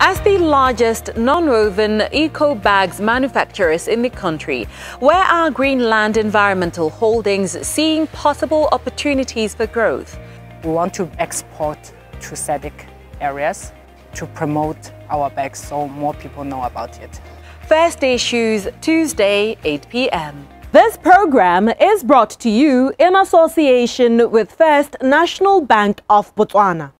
As the largest non-woven eco-bags manufacturers in the country, where are Greenland Environmental Holdings seeing possible opportunities for growth? We want to export to SADC areas to promote our bags so more people know about it. First Issues, Tuesday, 8 p.m. This program is brought to you in association with First National Bank of Botswana.